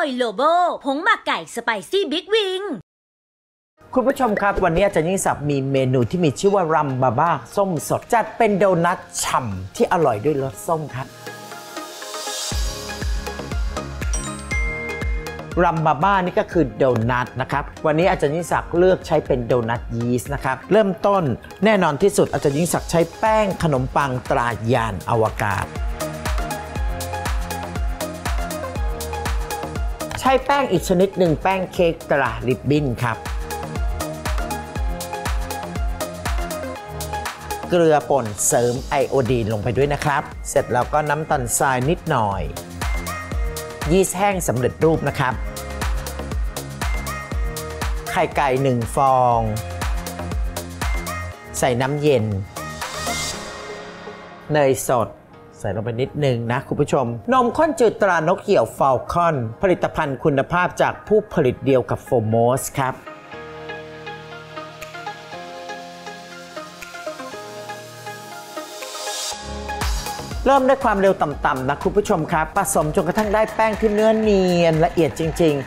ยโลโบผงหมักไก่สไปซี่บิ๊กวิงคุณผู้ชมครับวันนี้อาจารย์ยิ่งศักดิ์มีเมนูที่มีชื่อว่ารัมบาบ้าส้มสดจัดเป็นโดนัทฉ่ำที่อร่อยด้วยรสส้มครับรัมบาบ้านี่ก็คือโดนัทนะครับวันนี้อาจารย์ยิ่งศักดิ์เลือกใช้เป็นโดนัทยีสต์นะครับเริ่มต้นแน่นอนที่สุดอาจารย์ยิ่งศักดิ์ใช้แป้งขนมปังตรายานอวกาศใช้แป้งอีกชนิดหนึ่งแป้งเค้กตราริบบิ้นครับเกลือป่นเสริมไอโอดีนลงไปด้วยนะครับเสร็จแล้วก็น้ำตาลทรายนิดหน่อยยีสต์แห้งสำเร็จรูปนะครับไข่ไก่1 ฟองใส่น้ำเย็นเนยสดใส่ลงไปนิดนึงนะคุณผู้ชมนมข้นจืดตรานกเหี่ยวฟอลคอนผลิตภัณฑ์คุณภาพจากผู้ผลิตเดียวกับโฟโมสครับเริ่มด้วยความเร็วต่ำๆนะคุณผู้ชมครับผสมจนกระทั่งได้แป้งที่เนื้อเนียนละเอียดจริง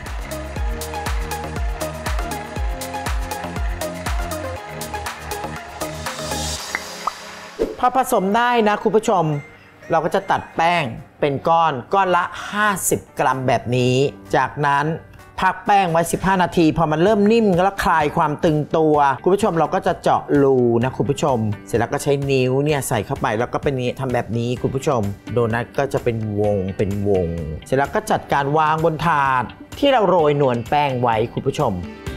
ๆพอผสมได้นะคุณผู้ชมเราก็จะตัดแป้งเป็นก้อนละ50 กรัมแบบนี้จากนั้นพักแป้งไว้15 นาทีพอมันเริ่มนิ่มแล้วคลายความตึงตัวคุณผู้ชมเราก็จะเจาะรูนะคุณผู้ชมเสร็จแล้วก็ใช้นิ้วเนี่ยใส่เข้าไปแล้วก็เป็นทำแบบนี้คุณผู้ชมโดนัทก็จะเป็นวงเสร็จแล้วก็จัดการวางบนถาดที่เราโรยนวลแป้งไว้คุณผู้ชม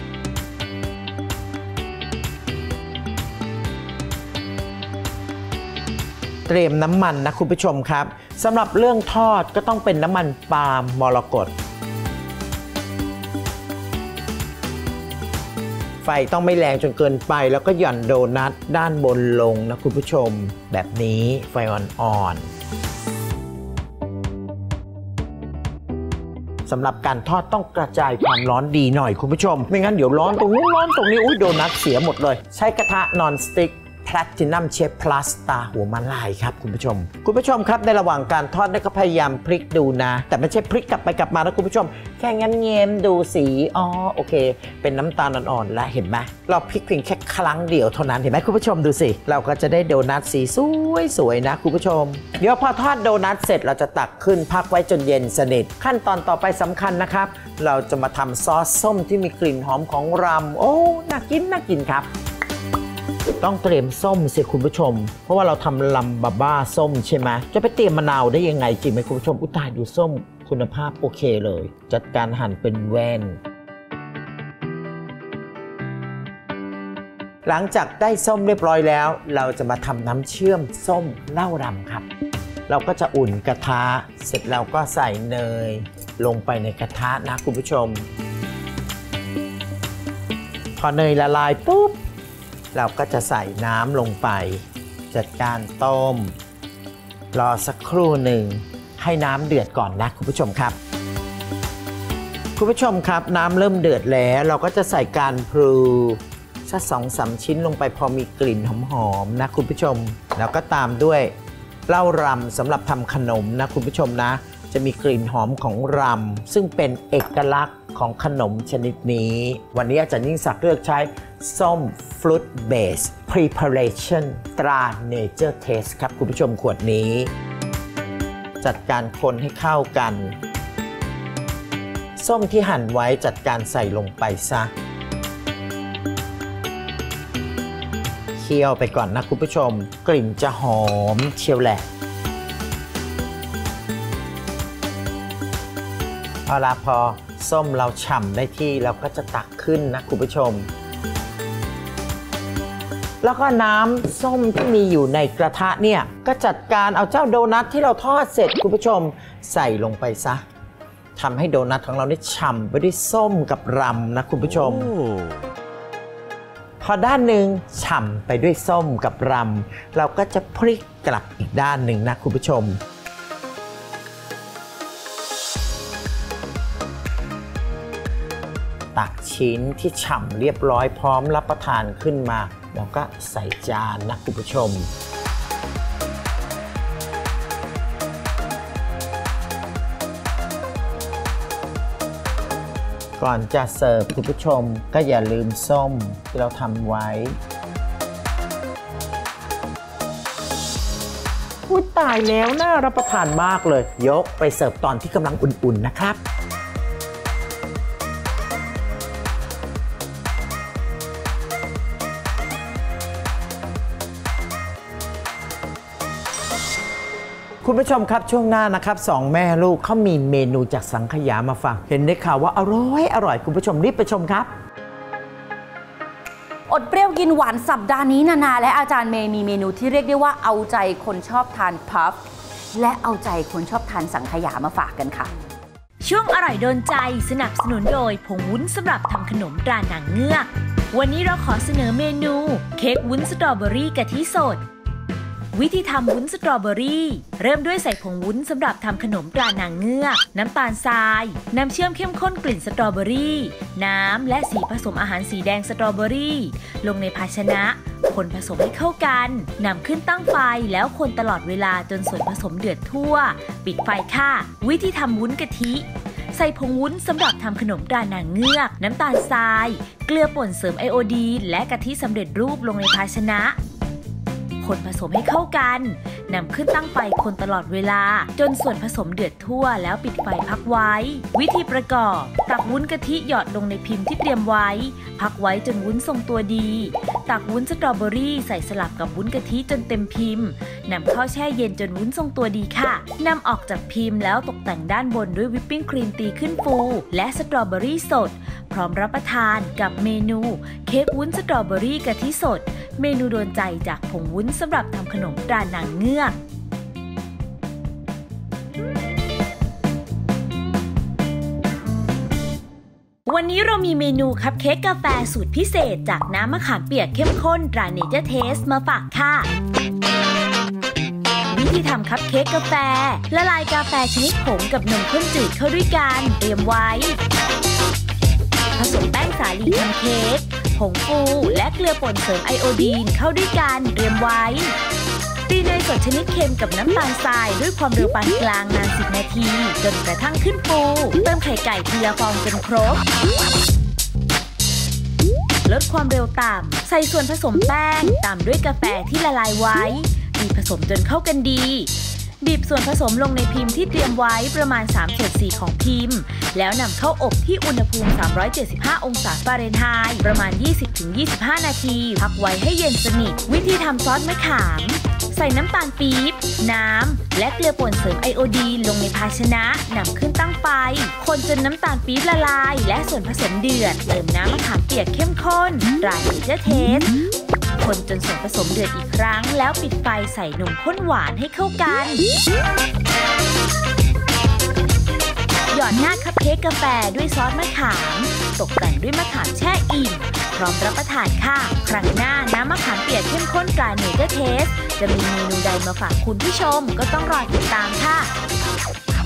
เตรียมน้ำมันนะคุณผู้ชมครับสำหรับเรื่องทอดก็ต้องเป็นน้ำมันปาล์มมรกตไฟต้องไม่แรงจนเกินไปแล้วก็หย่อนโดนัทด้านบนลงนะคุณผู้ชมแบบนี้ไฟอ่อนๆสำหรับการทอดต้องกระจายความร้อนดีหน่อยคุณผู้ชมไม่งั้นเดี๋ยวร้อนตรงนู้นร้อนตรงนี้อุ้ยโดนัทเสียหมดเลยใช้กระทะนอนสติ๊กแพลตินัมเชฟพลัสตาหัวมันลายครับคุณผู้ชมครับในระหว่างการทอดได้ก็พยายามพลิกดูนะแต่ไม่ใช่พลิกกลับไปกลับมานะคุณผู้ชมแค่งั้นเงียบดูสีอ๋อโอเคเป็นน้ำตาลอ่อนๆแล้วเห็นไหมเราพลิกเพียงแค่ครั้งเดียวเท่านั้นเห็นไหมคุณผู้ชมดูสิเราก็จะได้โดนัทสีสวยๆนะคุณผู้ชมเดี๋ยวพอทอดโดนัทเสร็จเราจะตักขึ้นพักไว้จนเย็นสนิทขั้นตอนต่อไปสำคัญนะครับเราจะมาทำซอสส้มที่มีกลิ่นหอมของรัมโอ้น่ากินครับต้องเตรียมส้มสิคุณผู้ชมเพราะว่าเราทำรัมบาบ้าส้มใช่ไหมจะไปเตรียมมะนาวได้ยังไงจริงไหมคุณผู้ชมอุยตายดูส้มคุณภาพโอเคเลยจัดการหั่นเป็นแว่นหลังจากได้ส้มเรียบร้อยแล้วเราจะมาทำน้ำเชื่อมส้มเหล้ารำครับเราก็จะอุ่นกระทะเสร็จแล้วก็ใส่เนยลงไปในกระทะนะคุณผู้ชมพอเนยละลายปุ๊บเราก็จะใส่น้ำลงไปจัดการต้มรอสักครู่หนึ่งให้น้ำเดือดก่อนนะคุณผู้ชมครับน้ำเริ่มเดือดแล้วเราก็จะใส่การพลูสัก2-3 ชิ้นลงไปพอมีกลิ่นหอมๆนะคุณผู้ชมแล้วก็ตามด้วยเหล้ารำสำหรับทำขนมนะคุณผู้ชมนะจะมีกลิ่นหอมของรำซึ่งเป็นเอกลักษณ์ของขนมชนิดนี้วันนี้อาจารย์ยิ่งศักดิ์เลือกใช้ส้มฟรุตเบส Preparation ตรา Nature Taste ครับคุณผู้ชมขวดนี้จัดการคนให้เข้ากันส้มที่หั่นไว้จัดการใส่ลงไปซะเคี่ยวไปก่อนนะคุณผู้ชมกลิ่นจะหอมเชียวแหละเอาล่ะพอส้มเราฉ่ำได้ที่เราก็จะตักขึ้นนะคุณผู้ชมแล้วก็น้ำส้มที่มีอยู่ในกระทะเนี่ยก็จัดการเอาเจ้าโดนัทที่เราทอดเสร็จคุณผู้ชมใส่ลงไปซะทำให้โดนัทของเราได้ฉ่ำไปด้วยส้มกับรำนะคุณผู้ชมพอด้านหนึ่งฉ่ำไปด้วยส้มกับรำเราก็จะพลิกกลับอีกด้านหนึ่งนะคุณผู้ชมตักชิ้นที่ฉ่ำเรียบร้อยพร้อมรับประทานขึ้นมาแล้วก็ใส่จานนะคุณผู้ชม พก่อนจะเสิร์ฟคุณผู้ชมก็อย่าลืมส้มที่เราทำไว้อุ๊ยตายแล้วน่ารับประทานมากเลยยกไปเสิร์ฟตอนที่กำลังอุ่นๆนะครับคุณผู้ชมครับช่วงหน้านะครับสองแม่ลูกเขามีเมนูจากสังขยามาฝากเห็นได้ข่าวว่าอร่อยคุณผู้ชมรีบไปชมครับอดเปรี้ยวกินหวานสัปดาห์นี้นานาและอาจารย์เมย์มีเมนูที่เรียกได้ว่าเอาใจคนชอบทานพัฟและเอาใจคนชอบทานสังขยามาฝากกันค่ะช่วงอร่อยโดนใจสนับสนุนโดยผงวุ้นสำหรับทำขนมตราหนังเงือกวันนี้เราขอเสนอเมนูเค้กวุ้นสตรอเบอรี่กะทิสดวิธีทำวุ้นสตรอเบอรี่เริ่มด้วยใส่ผงวุ้นสำหรับทำขนมตราหนังเงือกน้ำตาลทรายน้ำเชื่อมเข้มข้นกลิ่นสตรอเบอรี่น้ำและสีผสมอาหารสีแดงสตรอเบอรี่ลงในภาชนะคนผสมให้เข้ากันนำขึ้นตั้งไฟแล้วคนตลอดเวลาจนส่วนผสมเดือดทั่วปิดไฟค่ะวิธีทำวุ้นกะทิใส่ผงวุ้นสำหรับทำขนมตราหนังเงือกน้ำตาลทรายเกลือป่นเสริมไอโอดีนและกะทิสำเร็จรูปลงในภาชนะคนผสมให้เข้ากันนำขึ้นตั้งไฟคนตลอดเวลาจนส่วนผสมเดือดทั่วแล้วปิดไฟพักไว้วิธีประกอบตักวุ้นกะทิหยอดลงในพิมพ์ที่เตรียมไว้พักไว้จนวุ้นทรงตัวดีตักวุ้นสตรอเบอรี่ใส่สลับกับวุ้นกะทิจนเต็มพิมพ์นำเข้าแช่เย็นจนวุ้นทรงตัวดีค่ะนำออกจากพิมพ์แล้วตกแต่งด้านบนด้วยวิปปิ้งครีมตีขึ้นฟูและสตรอเบอรี่สดพร้อมรับประทานกับเมนูเค้กวุ้นสตรอเบอรี่กะทิสดเมนูโดนใจจากผงวุ้นสำหรับทำขนมตราหนังเงือกวันนี้เรามีเมนูคัพเค้กกาแฟสูตรพิเศษจากน้ำมะขามเปียกเข้มข้นตราเนเจอร์เทสมาฝากค่ะวิธีทำคัพเค้กกาแฟละลายกาแฟชนิดผงกับนมข้นจืดเข้าด้วยกันเตรียมไว้ผสมแป้งสาลีทำเค้กผงฟูและเกลือป่นเสริมไอโอดีนเข้าด้วยกันเตรียมไว้ตีเนยสดชนิดเค็มกับน้ำตาลทรายด้วยความเร็วปานกลางนาน10 นาทีจนกระทั่งขึ้นฟูเติมไข่ไก่ทีละฟองจนครบลดความเร็วต่ำใส่ส่วนผสมแป้งตามด้วยกาแฟที่ละลายไว้บีบผสมจนเข้ากันดีบีบส่วนผสมลงในพิมพ์ที่เตรียมไว้ประมาณ3/4ของพิมพ์แล้วนำเข้าอบที่อุณหภูมิ375องศาฟาเรนไฮต์ประมาณ 20-25 นาทีพักไว้ให้เย็นสนิทวิธีทำซอสมะขามใส่น้ำตาลปี๊บน้ำและเกลือป่นเสริมไอโอดีนลงในภาชนะนำขึ้นตั้งไฟคนจนน้ำตาลปี๊บละลายและส่วนผสมเดือดเติมน้ำมะขามเปียกเข้มข้นตราเนเจอร์เทสคนจนส่วนผสมเดือดอีกครั้งแล้วปิดไฟใส่นมข้นหวานให้เข้ากันหยอดหน้าคัพเค้กกาแฟด้วยซอสมะขามตกแต่งด้วยมะขามแช่อิ่มพร้อมรับประทานค่ะครั้งหน้าน้ำมะขามเปียกเข้มข้นตราเนเจอร์เทสจะมีเมนูใดมาฝากคุณผู้ชมก็ต้องรอติดตามค่ะ